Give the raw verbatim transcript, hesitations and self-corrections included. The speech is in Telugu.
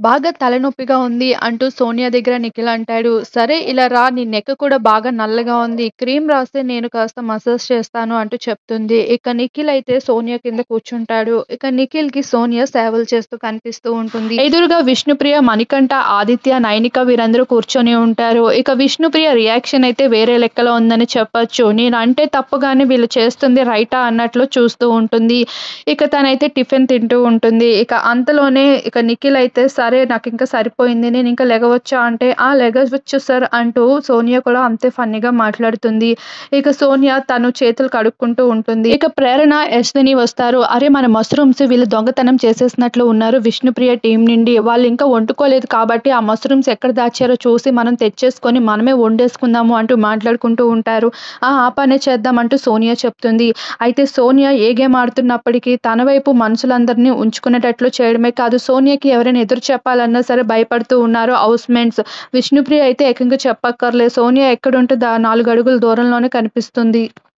బాగా తలనొప్పిగా ఉంది అంటూ సోనియా దగ్గర నిఖిల్ అంటాడు. సరే ఇలా రా నీ నెక్ కూడా బాగా నల్లగా ఉంది. క్రీమ్ రాస్తే నేను కాస్త మసాజ్ చేస్తాను అంటూ చెప్తుంది. ఇక నిఖిల్ అయితే సోనియా కింద కూర్చుంటాడు. ఇక నిఖిల్‌కి సోనియా సేవలు చేస్తూ కనిపిస్తూ ఉంటుంది. ఎదురుగా విష్ణుప్రియ, మణికంఠ, ఆదిత్య, నైనిక వీరందరూ కూర్చొని ఉంటారు. ఇక విష్ణుప్రియ రియాక్షన్ అయితే వేరే లెక్కలో ఉందని చెప్పొచ్చు. నేనంటే తప్పు గాని వీళ్ళు చేస్తుంది రైటా అన్నట్లు చూస్తూ ఉంటుంది. ఇక తనైతే టిఫిన్ తింటూ ఉంటుంది. ఇక అంతలోనే ఇక నిఖిల్ అయితే సరే నాకింక సరిపోయింది. నేనింక లెగవచ్చా అంటే, ఆ! లెగవచ్చు సార్ అంటూ సోనియా కూడా అంతే ఫన్నీగా మాట్లాడుతుంది. ఇక సోనియా తను చేతులు కడుక్కుంటూ ఉంటుంది. ఇక ప్రేరణ, యశ్విని వస్తారు. అరే! మన మష్రూమ్స్ వీళ్ళు దొంగతనం చేసేసినట్లు ఉన్నారు విష్ణుప్రియ టీమ్ నుండి. వాళ్ళింకా వండుకోలేదు కాబట్టి ఆ మష్రూమ్స్ ఎక్కడ దాచారో చూసి మనం తెచ్చేసుకొని మనమే వండేసుకుందాము అంటూ మాట్లాడుకుంటూ ఉంటారు. ఆ! ఆ పనే చేద్దాం అంటూ సోనియా చెప్తుంది. అయితే సోనియా ఏ గేమ్ ఆడుతున్నప్పటికీ తన వైపు మనుషులందరినీ ఉంచుకునేటట్లు చేయడమే కాదు, సోనియాకి ఎవరైనా ఎదురు చెప్పాలన్నా సరే భయపడుతూ ఉన్నారు హౌస్‌మేట్స్. విష్ణుప్రియ అయితే ఏకంగా చెప్పక్కర్లేదు. సోనియా ఎక్కడుంటే దా నాలుగు అడుగుల దూరంలోనే కనిపిస్తుంది.